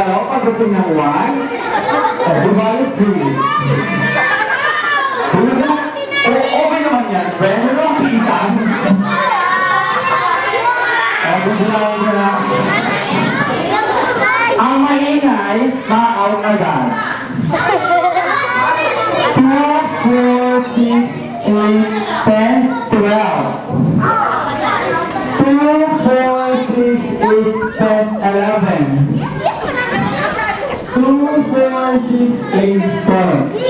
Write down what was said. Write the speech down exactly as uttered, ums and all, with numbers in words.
gumagalaw pagdating ng one. O, bumalik three. Okay naman yan, friend. Ano ang kitan? O, bumalik ka na. Ang maingay, ma-out agad. two, four, six, eight, ten, twelve. two, four, six, eight, ten, eleven. two, four, six, eight, twelve.